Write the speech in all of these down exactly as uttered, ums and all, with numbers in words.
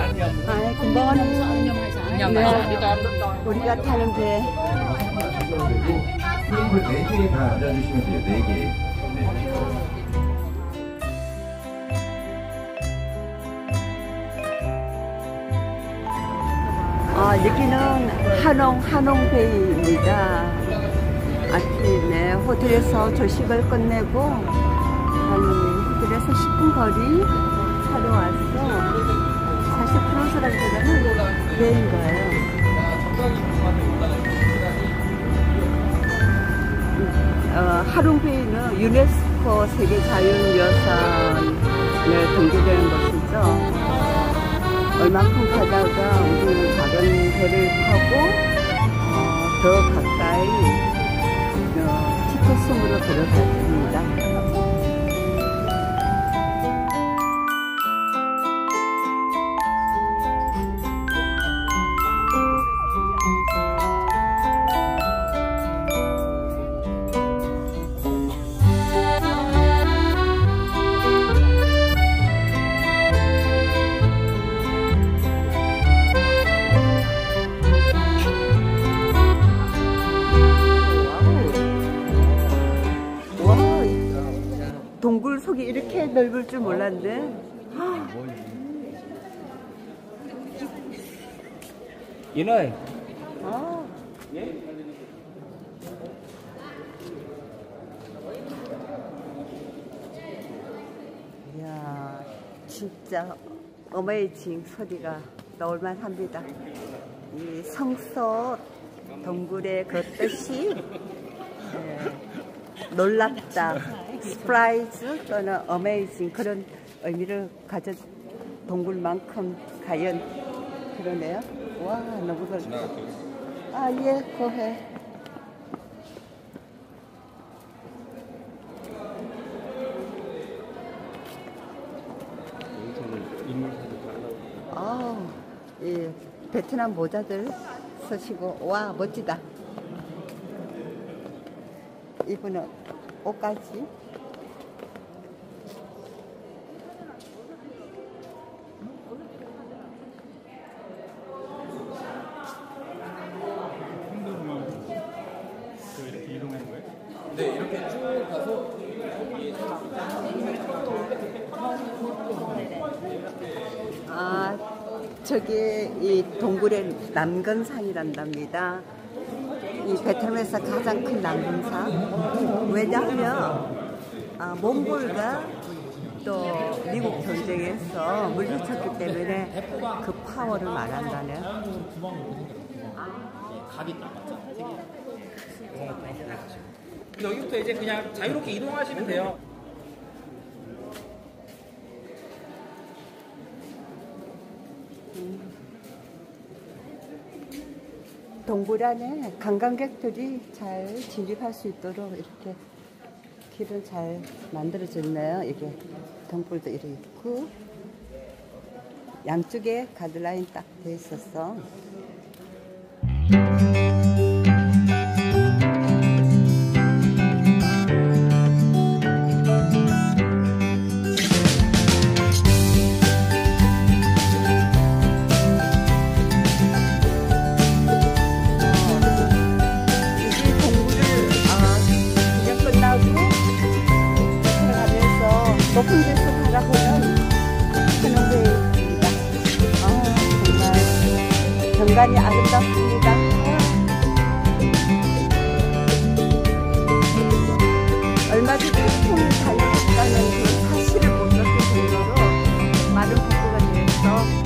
아, 금방 하는 네. 우리가 타는 배. 테이블 네 개에 다 앉아주시면 돼요. 네 개. 네. 아, 여기는 한옥, 한옥베이입니다. 아침에 호텔에서 조식을 끝내고 한 호텔에서 십 분 거리 차로 와서 사실 크루즈라기보다는 배인 거예요. 어, 한옥베이는 유네스코 세계자연유산에 등재되는 곳이죠. 얼만큼 가다가 우리는 작은 배를 타고 어, 더 가까이 어, 티켓섬으로 들어갔습니다. 동굴 속이 이렇게 넓을 줄 몰랐네. 이노이. 아. 이야, 진짜 어메이징 소리가 나올만 합니다. 이 성서 동굴의 그 뜻이 네, 놀랍다, 스프라이즈 또는 어메이징 그런 의미를 가진 동굴만큼 과연 그러네요. 와, 너무 넓다. 아, 예, 고해. 아, 이 베트남 모자들 쓰시고, 와, 멋지다. 이분은 옷까지. 이렇게 이동하는 거예요? 네, 이렇게 쭉 가서 아, 저게 이 동굴의 남근산이란답니다. 이 베트남에서 가장 큰 남근산. 왜냐하면 아, 몽골과 또 미국 전쟁에서 물리쳤기 때문에 그 파워를 말한다네요. 각이 딱 맞죠? 여기부터 이제 그냥 자유롭게 이동하시면 돼요. 동굴 안에 관광객들이 잘 진입할 수 있도록 이렇게 길을 잘 만들어졌네요. 이게 동굴도 이렇게 있고 양쪽에 가드라인 딱 돼 있었어. 높은 데서 바라보는 한옥베이입니다. 아, 정말 경관이 아름답습니다. 얼마 전에 풍이 달려갔다는 그 사실을 못 느낄 정도로 많은 복구가 되어서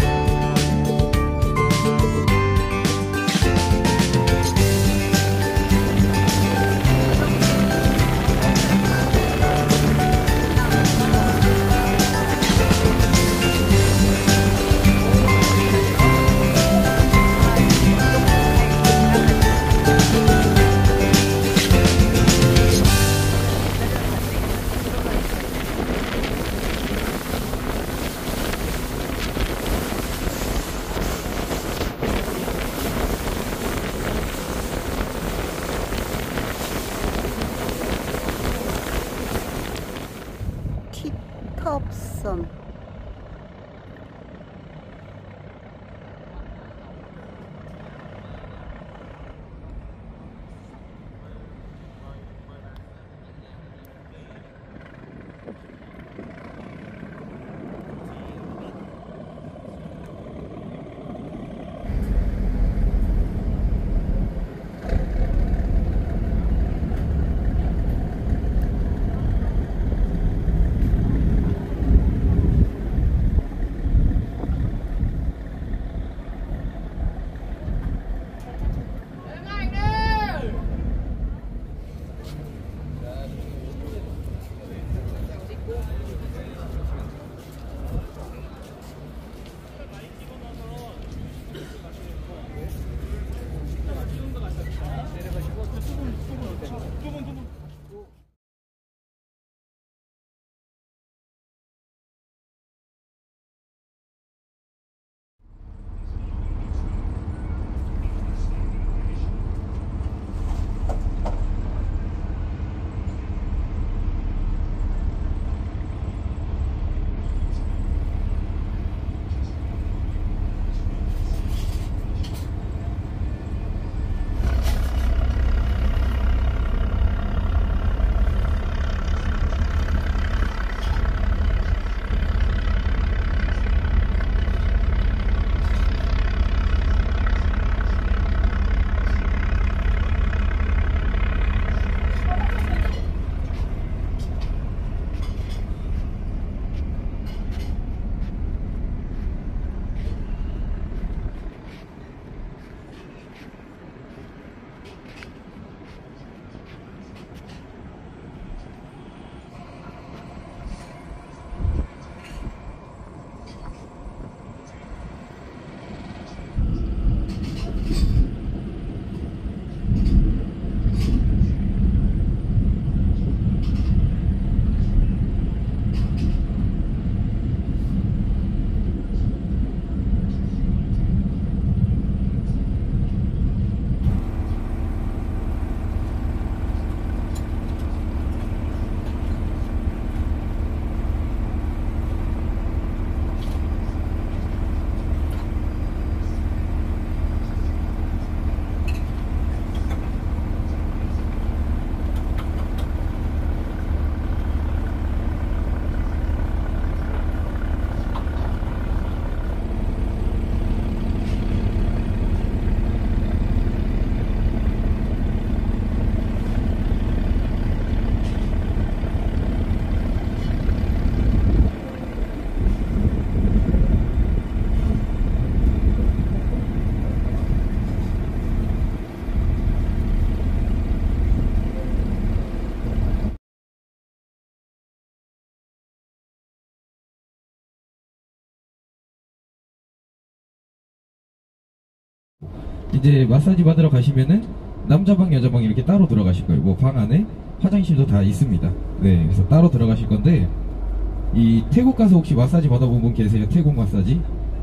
이제 마사지 받으러 가시면은 남자 방, 여자 방 이렇게 따로 들어가실 거예요. 뭐 방 안에 화장실도 다 있습니다. 네, 그래서 따로 들어가실 건데, 이 태국 가서 혹시 마사지 받아본 분 계세요? 태국 마사지?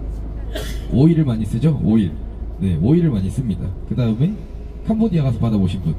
오일을 많이 쓰죠? 오일. 네, 오일을 많이 씁니다. 그 다음에 캄보디아 가서 받아보신 분.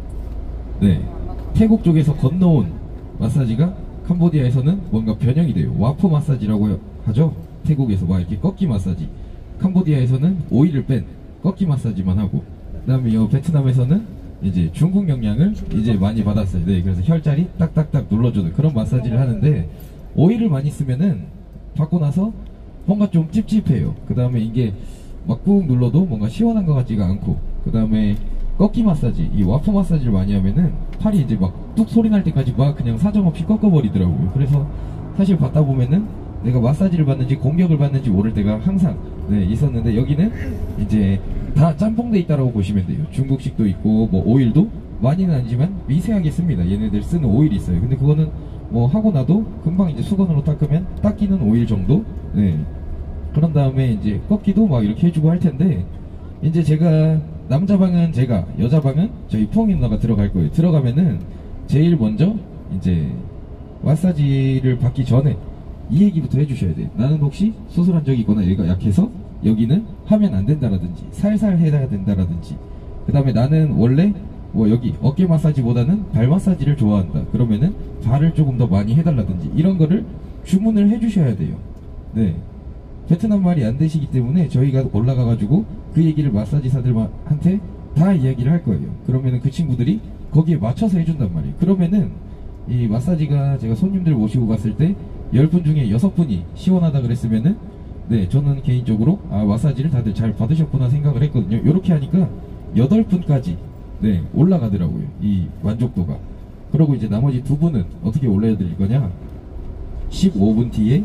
네, 태국 쪽에서 건너온 마사지가 캄보디아에서는 뭔가 변형이 돼요. 와퍼 마사지라고 하죠? 태국에서 막 이렇게 꺾기 마사지. 캄보디아에서는 오일을 뺀 꺾기 마사지만 하고, 그 다음에 이 베트남에서는 이제 중국 영향을 이제 많이 받았어요. 네, 그래서 혈자리 딱딱딱 눌러주는 그런 마사지를 하는데, 오일을 많이 쓰면은 받고 나서 뭔가 좀 찝찝해요. 그 다음에 이게 막 꾹 눌러도 뭔가 시원한 것 같지가 않고, 그 다음에 꺾기 마사지, 이 와퍼 마사지를 많이 하면은 팔이 이제 막 뚝 소리 날 때까지 막 그냥 사정없이 꺾어버리더라고요. 그래서 사실 받다 보면은 내가 마사지를 받는지 공격을 받는지 모를 때가 항상 네, 있었는데, 여기는 이제 다 짬뽕돼 있다라고 보시면 돼요. 중국식도 있고 뭐 오일도 많이는 아니지만 미세하게 씁니다. 얘네들 쓰는 오일이 있어요. 근데 그거는 뭐 하고 나도 금방 이제 수건으로 닦으면 닦이는 오일 정도. 네. 그런 다음에 이제 꺾기도 막 이렇게 해주고 할 텐데, 이제 제가 남자 방은 제가, 여자 방은 저희 푸엉이 누나가 들어갈 거예요. 들어가면은 제일 먼저 이제 마사지를 받기 전에 이 얘기부터 해주셔야 돼요. 나는 혹시 수술한 적이 있거나 얘가 약해서 여기는 하면 안 된다라든지 살살 해야 된다라든지, 그 다음에 나는 원래 뭐 여기 어깨 마사지보다는 발 마사지를 좋아한다. 그러면은 발을 조금 더 많이 해달라든지 이런 거를 주문을 해주셔야 돼요. 네. 베트남 말이 안 되시기 때문에 저희가 올라가가지고 그 얘기를 마사지사들한테 다 이야기를 할 거예요. 그러면은 그 친구들이 거기에 맞춰서 해준단 말이에요. 그러면은 이 마사지가 제가 손님들 모시고 갔을 때 열 분 중에 여섯 분이 시원하다 그랬으면은 네, 저는 개인적으로 아 마사지를 다들 잘 받으셨구나 생각을 했거든요. 요렇게 하니까 여덟 분까지 네 올라가더라고요, 이 만족도가. 그리고 이제 나머지 두 분은 어떻게 올려드릴 거냐, 십오 분 뒤에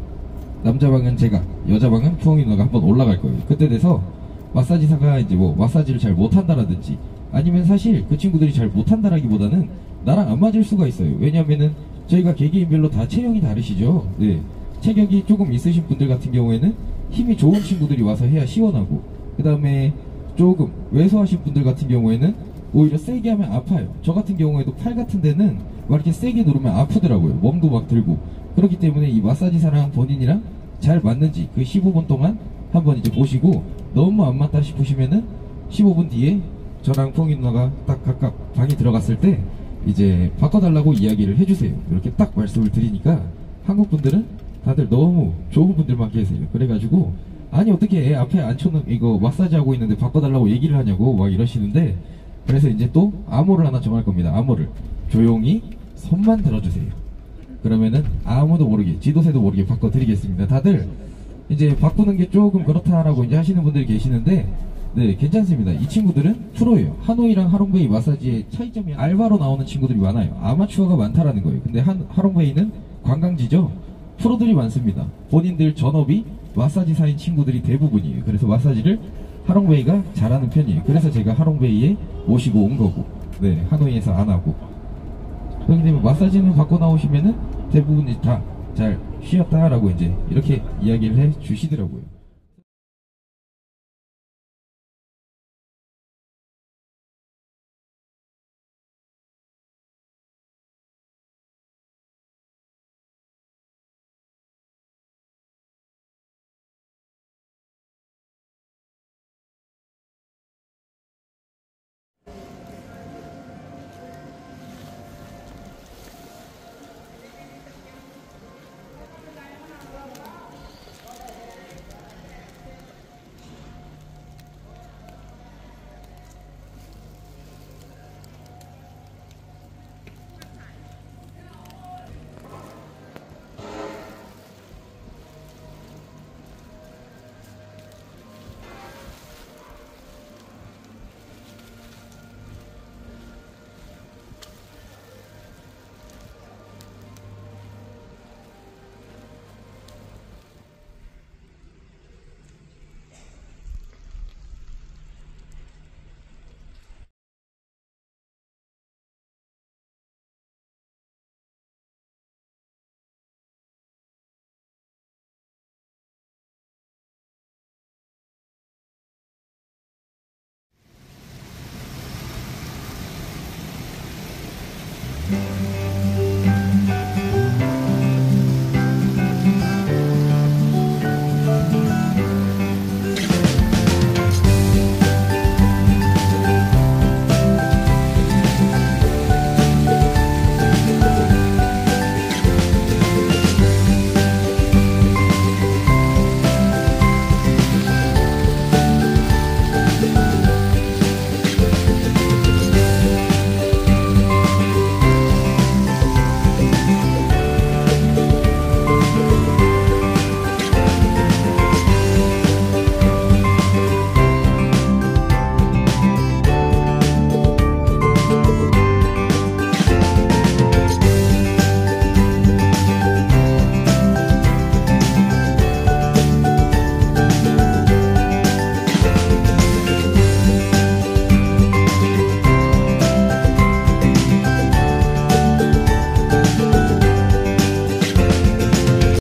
남자 방은 제가, 여자 방은 푸엉이 누나가 한번 올라갈 거예요. 그때 돼서 마사지사가 이제 뭐 마사지를 잘 못한다라든지, 아니면 사실 그 친구들이 잘 못한다라기보다는 나랑 안 맞을 수가 있어요. 왜냐면은 저희가 개개인별로 다 체형이 다르시죠. 네, 체격이 조금 있으신 분들 같은 경우에는 힘이 좋은 친구들이 와서 해야 시원하고, 그 다음에 조금 왜소하신 분들 같은 경우에는 오히려 세게 하면 아파요. 저 같은 경우에도 팔 같은 데는 막 이렇게 세게 누르면 아프더라고요. 멍도 막 들고. 그렇기 때문에 이 마사지사랑 본인이랑 잘 맞는지 그 십오 분 동안 한번 이제 보시고, 너무 안 맞다 싶으시면은 십오 분 뒤에 저랑 푸엉이 누나가 딱 각각 방에 들어갔을 때 이제 바꿔달라고 이야기를 해주세요. 이렇게 딱 말씀을 드리니까 한국 분들은 다들 너무 좋은 분들만 계세요. 그래가지고 아니 어떻게 애 앞에 앉혀놓은 이거 마사지 하고 있는데 바꿔달라고 얘기를 하냐고 막 이러시는데, 그래서 이제 또 암호를 하나 정할 겁니다. 암호를 조용히 손만 들어주세요. 그러면은 아무도 모르게, 지도새도 모르게 바꿔드리겠습니다. 다들 이제 바꾸는 게 조금 그렇다라고 이제 하시는 분들이 계시는데, 네, 괜찮습니다. 이 친구들은 프로예요. 하노이랑 하롱베이 마사지의 차이점이 알바로 나오는 친구들이 많아요. 아마추어가 많다라는 거예요. 근데 한, 하롱베이는 관광지죠. 프로들이 많습니다. 본인들 전업이 마사지사인 친구들이 대부분이에요. 그래서 마사지를 하롱베이가 잘하는 편이에요. 그래서 제가 하롱베이에 모시고 온 거고, 네, 하노이에서 안 하고. 그렇기 때문에 마사지는 받고 나오시면은 대부분이 다 잘 쉬었다라고 이제 이렇게 이야기를 해 주시더라고요.